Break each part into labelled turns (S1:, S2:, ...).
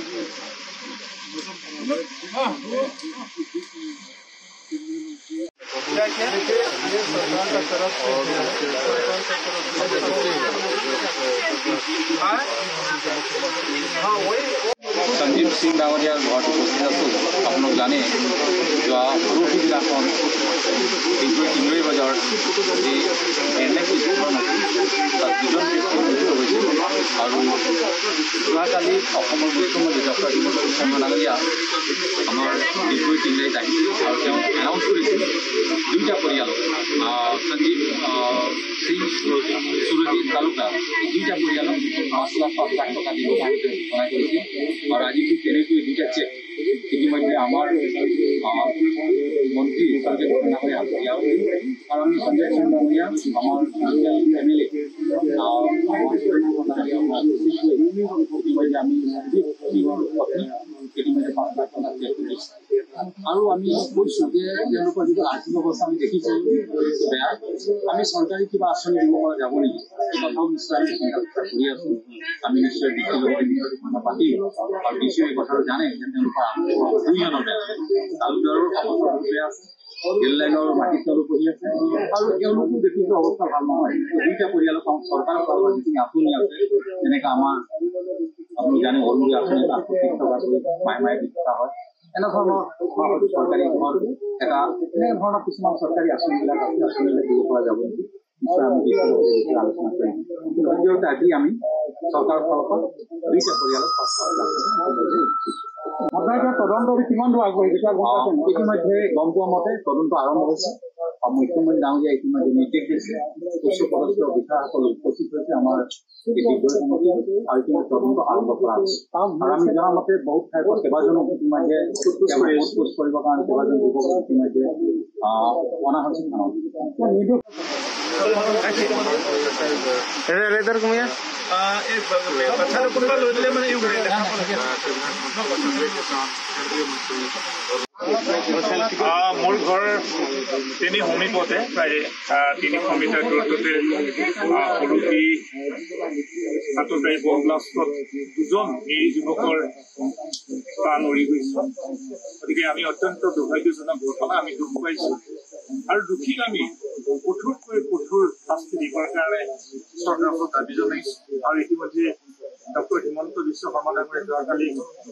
S1: संजीव सिंह डांगरिया घर उपस्थित आसो आप लोग जाने जो परवि दिनाखन टिंगरी बजार जी एनएक्स स्कूल तार दुजन व्यक्ति मृत्यु और যোৱাকালি মুখ্যমন্ত্ৰী ডক্টৰ হিমন্ত বিশ্ব শৰ্মা ডাঙৰীয়া আমাৰ ডিব্ৰুগড় টিংৰাইত আহিছিল আৰু তেওঁ এনাউন্স কৰিছিল দুইটা পৰিয়াল সঞ্জীৱ সিং সুৰজিত তালুকা দুইটা পৰিয়ালক 5 লাখ 5 লাখ টকা দিব জনাই কৰিছিল আৰু আজি ঠিক তেনেকৈ দুইটা চেক ইতিমধ্যে আমাৰ মন্ত্ৰী সঞ্জয় ডাঙৰীয়া দিয়াও আৰু আমি সঞ্জয় ডাঙৰীয়া আমাৰ ফেমিলি আমি ইতিমধ্যে 5 লাখ টকা চেক কৰিছোঁ আৰু আমি কৈছোঁ যে তেওঁলোকৰ যিটো আৰ্থিক অৱস্থা আমি দেখিছোঁ বেয়া আমি চৰকাৰী কিবা আঁচনি দিব পৰা যাব নেকি এই কথাও নিশ্চয় আমি চিন্তা কৰি আছোঁ আমি নিশ্চয় ডিচিৰ লগতে বিষয়টো পাতিম আৰু ডিচিয়ে এই কথাটো জানে যে তেওঁলোকৰ দুইজনৰ বেয়া তালুকদাৰৰ অৱস্থা বেয়া আছে ৰেল লাইনৰ মাটিৰ তলত বহি আছে আৰু তেওঁলোকো দেখিছোঁ অৱস্থা ভাল নহয় দুইটা পৰিয়ালক চৰকাৰৰ ফালৰ পৰা যিখিনি আঁচনি আছে যেনেকৈ আমাৰ আপুনি জানে অৰুণোদয় আঁচনি 530 টকাকৈ মাহে দিয়া হয় এনেধৰণৰ চৰকাৰী ঘৰ এটা এনেধৰণৰ কিছুমান চৰকাৰী আঁচনিবিলাক আছে আঁচনিবিলাক দিব পৰা যাব নেকি নিশ্চয় আমি ডিচিৰ আলোচনা কৰিম কিন্তু আজি আমি চৰকাৰৰ ফালৰ পৰা দুইটা পৰিয়ালক 5 লাখ আপোনালোকে তদন্ত কিমান দূৰ আগবাঢ়িছে ইতিমধ্যে গম পোৱা মতে তদন্ত আৰম্ভ হৈছে আৰু মুখ্যমন্ত্ৰী ডাঙৰীয়া ইতিমধ্যে নিৰ্দেশ দিছে উচ্চপদস্থ বিষয়াসকল উপস্থিত হৈছে আমাৰ ডিব্ৰুগড় সমষ্টি আৰু ইতিমধ্যে তদন্ত আৰম্ভ কৰা হৈছে আৰু আমি জনা মতে বহুত ঠাইৰ পৰা কেইবাজনো ইতিমধ্যে সোধ কৰিবৰ কাৰণে কেইবাজন যুৱক ইতিমধ্যে অনা হৈছে
S2: মোৰ ঘৰ তিনি সমীপতে প্ৰায় 300 মিটাৰ দূৰত্বতে পৰহি 7 তাৰিখ ব্লাষ্টত দুজন এই যুৱকৰ প্ৰাণ উৰি গৈছে গতিকে আমি অত্যন্ত দুৰ্ভাগ্যজনক ঘটনা আমি দুখ পাইছোঁ আৰু দুখীক আমি কঠোৰকৈ কঠোৰ শাস্তি দিবৰ কাৰণে চৰকাৰৰ দাবী জনাইছোঁ আৰু ইতিমধ্যে ডক্টৰ হিমন্ত বিশ্ব শৰ্মা ডাঙৰীয়াই যোৱাকালি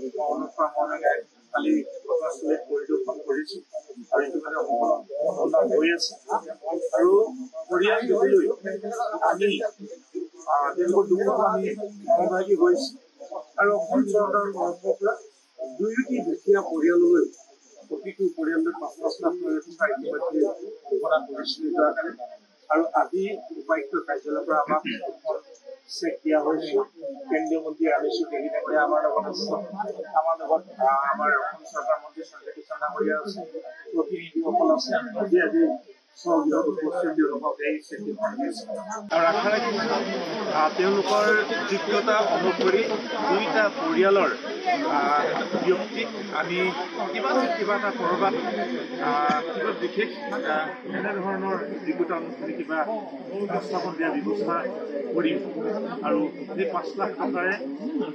S2: কালি ঘটনাস্থলীত পৰিদৰ্শন কৰিছোঁ আৰু ইতিমধ্যে সফলতা হৈ আছে আৰু পৰিয়াল দিবলৈ আমি তেওঁলোকৰ দুখত আমি সহভাগী হৈছোঁ আৰু অসম চৰকাৰৰ তৰফৰ পৰা দুয়োটি দুখীয়া পৰিয়াললৈ প্ৰতিটো পৰিয়াললৈ 5 লাখ টকা ইতিমধ্যে ঘোষণা কৰিছিলোঁ যোৱাকালি আৰু আজি উপায়ুক্ত কাৰ্যালয়ৰ পৰা আমাক চেক দিয়া হৈছে কেন্দ্ৰীয় মন্ত্ৰী আনিছোঁ দেহি ডাঙৰীয়া আমাৰ লগত আছে আমাৰ অসম চৰকাৰ মন্ত্ৰী সঞ্জয় কিষাণ ডাঙৰীয়া আছে প্ৰতিনিধিসকল আছে আজি স্বগৃহত উপস্থিত তেওঁলোকক এই চেকখন দিছে আৰু আশা ৰাখিছোঁ তেওঁলোকৰ যোগ্যতা অনুসৰি দুইটা পৰিয়ালৰ ব্যক্তিক আমি কিবা এটা ক'ৰবাত কিবা বিশেষ এনেধৰণৰ যোগ্যতা অনুসৰি কিবা সংস্থাপন দিয়াৰ ব্যৱস্থা কৰিম আৰু এই 5 লাখ টকাৰে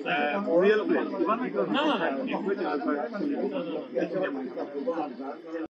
S2: পৰিয়ালটোৱে কিমান